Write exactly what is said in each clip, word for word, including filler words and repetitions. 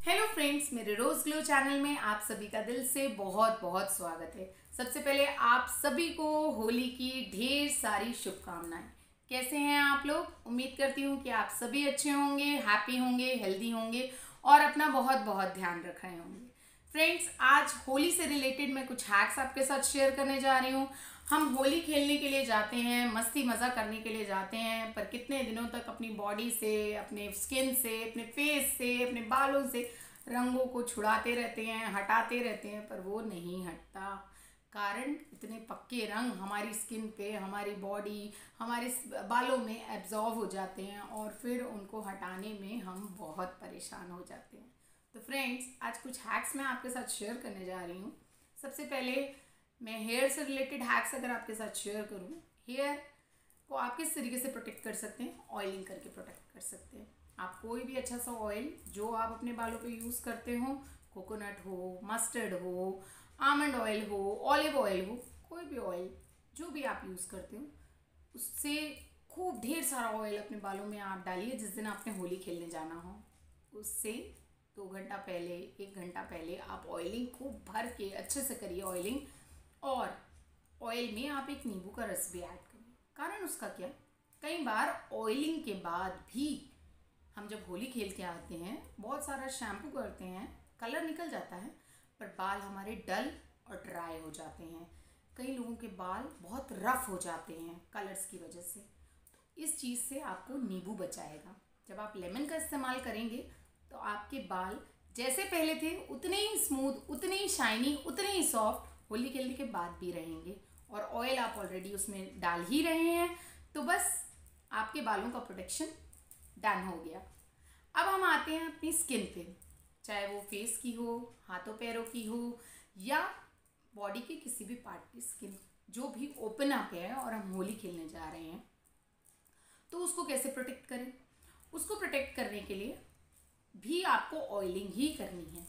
Hello friends, मेरे रोज glow channel में आप सभी का दिल से बहुत बहुत स्वागत है। सबसे पहले आप सभी को होली की ढेर सारी शुभकामनाएं। कैसे हैं आप लोग? उम्मीद करती हूँ कि आप सभी अच्छे होंगे, हैप्पी होंगे, हेल्दी होंगे और अपना बहुत बहुत ध्यान रख रहे होंगे। फ्रेंड्स, आज होली से रिलेटेड मैं कुछ हैक्स आपके साथ शेयर करने जा रही हूँ। हम होली खेलने के लिए जाते हैं, मस्ती मज़ा करने के लिए जाते हैं, पर कितने दिनों तक अपनी बॉडी से, अपने स्किन से, अपने फेस से, अपने बालों से रंगों को छुड़ाते रहते हैं, हटाते रहते हैं, पर वो नहीं हटता। कारण इतने पक्के रंग हमारी स्किन पे, हमारी बॉडी, हमारे बालों में एब्जॉर्व हो जाते हैं और फिर उनको हटाने में हम बहुत परेशान हो जाते हैं। तो फ्रेंड्स, आज कुछ हैक्स मैं आपके साथ शेयर करने जा रही हूँ। सबसे पहले मैं हेयर से रिलेटेड हैक्स अगर आपके साथ शेयर करूँ, हेयर को आप किस तरीके से प्रोटेक्ट कर सकते हैं? ऑयलिंग करके प्रोटेक्ट कर सकते हैं। आप कोई भी अच्छा सा ऑयल जो आप अपने बालों पे यूज़ करते हो, कोकोनट हो, मस्टर्ड हो, आमंड ऑयल हो, ऑलिव ऑयल हो, कोई भी ऑयल जो भी आप यूज़ करते हो, उससे खूब ढेर सारा ऑयल अपने बालों में आप डालिए। जिस दिन आपने होली खेलने जाना हो उससे दो घंटा पहले, एक घंटा पहले आप ऑयलिंग खूब भर के अच्छे से करिए ऑयलिंग। और ऑयल में आप एक नींबू का रस भी ऐड करिए। कारण उसका क्या, कई बार ऑयलिंग के बाद भी हम जब होली खेल के आते हैं, बहुत सारा शैम्पू करते हैं, कलर निकल जाता है, पर बाल हमारे डल और ड्राई हो जाते हैं। कई लोगों के बाल बहुत रफ हो जाते हैं कलर्स की वजह से। तो इस चीज़ से आपको नींबू बचाएगा। जब आप लेमन का इस्तेमाल करेंगे तो आपके बाल जैसे पहले थे उतने ही स्मूथ, उतने ही शाइनी, उतने ही सॉफ्ट होली खेलने के बाद भी रहेंगे। और ऑयल आप ऑलरेडी उसमें डाल ही रहे हैं, तो बस आपके बालों का प्रोटेक्शन डन हो गया। अब हम आते हैं अपनी स्किन पे, चाहे वो फेस की हो, हाथों पैरों की हो, या बॉडी के किसी भी पार्ट की स्किन जो भी ओपन अप है और हम होली खेलने जा रहे हैं, तो उसको कैसे प्रोटेक्ट करें? उसको प्रोटेक्ट करने के लिए भी आपको ऑयलिंग ही करनी है।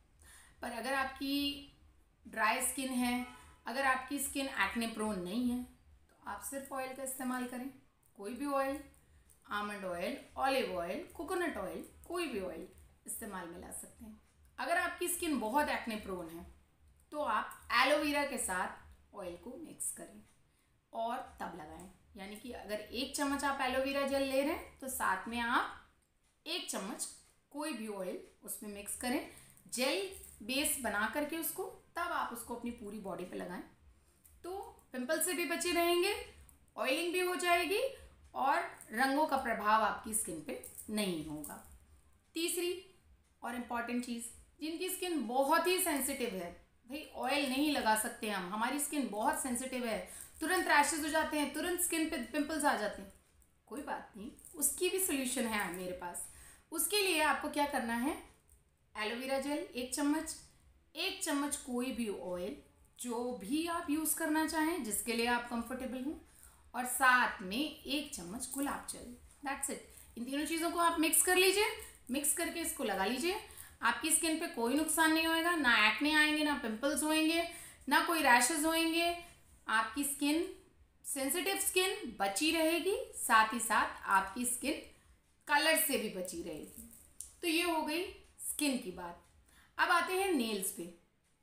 पर अगर आपकी ड्राई स्किन है, अगर आपकी स्किन एक्ने प्रोन नहीं है, तो आप सिर्फ ऑयल का इस्तेमाल करें। कोई भी oil, almond oil, olive oil, coconut oil, कोई भी ऑयल इस्तेमाल में ला सकते हैं। अगर आपकी स्किन बहुत एक्ने प्रोन है तो आप एलोवेरा के साथ ऑयल को मिक्स करें और तब लगाएं। यानी कि अगर एक चम्मच आप एलोवेरा जेल ले रहे हैं तो साथ में आप एक चम्मच कोई भी ऑयल उसमें मिक्स करें, जेल बेस बना करके उसको, तब आप उसको अपनी पूरी बॉडी पे लगाएं। तो पिंपल से भी बचे रहेंगे, ऑयलिंग भी हो जाएगी और रंगों का प्रभाव आपकी स्किन पे नहीं होगा। तीसरी और इम्पॉर्टेंट चीज़, जिनकी स्किन बहुत ही सेंसिटिव है, भाई ऑयल नहीं लगा सकते हम, हमारी स्किन बहुत सेंसिटिव है, तुरंत रैशेज हो जाते हैं, तुरंत स्किन पे पिंपल्स आ जाते हैं, कोई बात नहीं, उसकी भी सोल्यूशन है मेरे पास। उसके लिए आपको क्या करना है, एलोवेरा जेल एक चम्मच, एक चम्मच कोई भी ऑयल जो भी आप यूज़ करना चाहें, जिसके लिए आप कंफर्टेबल हों, और साथ में एक चम्मच गुलाब जल। That's it. इन तीनों चीज़ों को आप मिक्स कर लीजिए। मिक्स करके इसको लगा लीजिए। आपकी स्किन पे कोई नुकसान नहीं होएगा, ना एक्ने आएंगे, ना पिंपल्स होएंगे, ना कोई रैशेज होएंगे। आपकी स्किन, सेंसिटिव स्किन बची रहेगी, साथ ही साथ आपकी स्किन कलर से भी बची रहेगी। तो ये हो गई स्किन की बात। अब आते हैं नेल्स पे।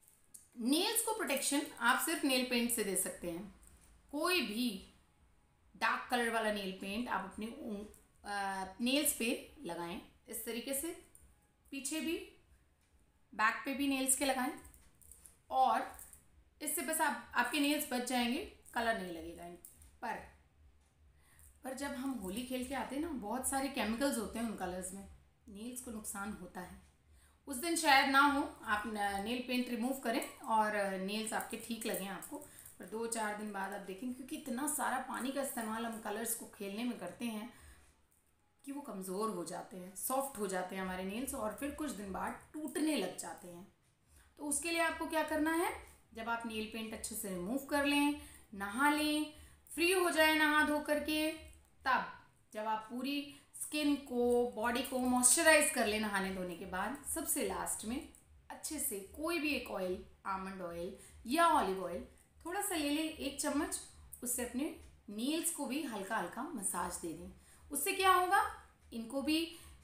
नेल्स को प्रोटेक्शन आप सिर्फ नेल पेंट से दे सकते हैं। कोई भी डार्क कलर वाला नेल पेंट आप अपने नेल्स पे लगाएं, इस तरीके से, पीछे भी, बैक पे भी नेल्स के लगाएं, और इससे बस आप आपके नेल्स बच जाएंगे, कलर नहीं लगेगा इन पर। पर जब हम होली खेल के आते हैं ना, बहुत सारे केमिकल्स होते हैं उन कलर्स में, नेल्स को नुकसान होता है। उस दिन शायद ना हो, आप नेल पेंट रिमूव करें और नेल्स आपके ठीक लगें आपको, पर दो चार दिन बाद आप देखें, क्योंकि इतना सारा पानी का इस्तेमाल हम कलर्स को खेलने में करते हैं कि वो कमज़ोर हो जाते हैं, सॉफ्ट हो जाते हैं हमारे नेल्स, और फिर कुछ दिन बाद टूटने लग जाते हैं। तो उसके लिए आपको क्या करना है, जब आप नेल पेंट अच्छे से रिमूव कर लें, नहा लें, फ्री हो जाए नहा धो करके, तब जब आप पूरी स्किन को, बॉडी को मॉइस्चराइज कर लें नहाने धोने के बाद, सबसे लास्ट में अच्छे से कोई भी एक ऑयल, आमंड ऑयल या ऑलिव ऑयल थोड़ा सा ले लें, एक चम्मच, उससे अपने नेल्स को भी हल्का हल्का मसाज दे दें। उससे क्या होगा, इनको भी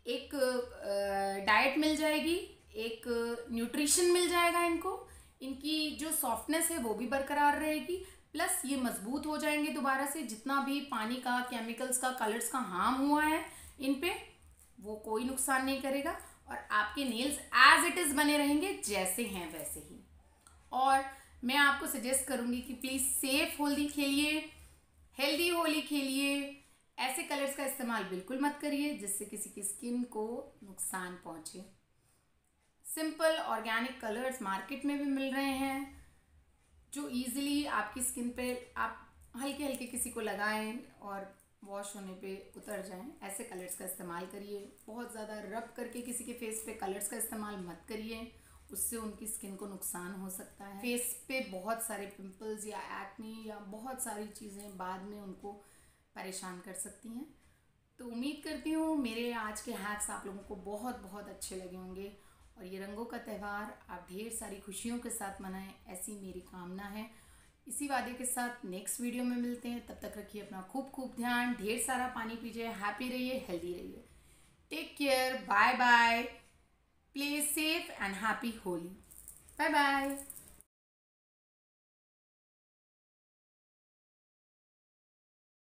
एक डाइट मिल जाएगी, एक न्यूट्रिशन मिल जाएगा इनको, इनकी जो सॉफ्टनेस है वो भी बरकरार रहेगी, प्लस ये मजबूत हो जाएंगे दोबारा से। जितना भी पानी का, केमिकल्स का, कलर्स का हार्म हुआ है इन पे, वो कोई नुकसान नहीं करेगा और आपके नेल्स एज इट इज़ बने रहेंगे जैसे हैं वैसे ही। और मैं आपको सजेस्ट करूँगी कि प्लीज़ सेफ होली खेलिए, हेल्दी होली खेलिए। ऐसे कलर्स का इस्तेमाल बिल्कुल मत करिए जिससे किसी की स्किन को नुकसान पहुँचे। सिंपल ऑर्गेनिक कलर्स मार्केट में भी मिल रहे हैं जो इजीली आपकी स्किन पे आप हल्के हल्के किसी को लगाएं और वॉश होने पे उतर जाएं। ऐसे कलर्स का इस्तेमाल करिए। बहुत ज़्यादा रब करके किसी के फेस पे कलर्स का इस्तेमाल मत करिए, उससे उनकी स्किन को नुकसान हो सकता है। फेस पे बहुत सारे पिंपल्स या एक्ने या बहुत सारी चीज़ें बाद में उनको परेशान कर सकती हैं। तो उम्मीद करती हूँ मेरे आज के हैक्स आप लोगों को बहुत बहुत अच्छे लगे होंगे और ये रंगों का त्यौहार आप ढेर सारी खुशियों के साथ मनाएं, ऐसी मेरी कामना है। इसी वादे के साथ नेक्स्ट वीडियो में मिलते हैं। तब तक रखिए अपना खूब खूब ध्यान, ढेर सारा पानी पीजिए, हैप्पी रहिए, हेल्दी रहिए। Take care, bye bye, play safe and happy Holi. Bye bye.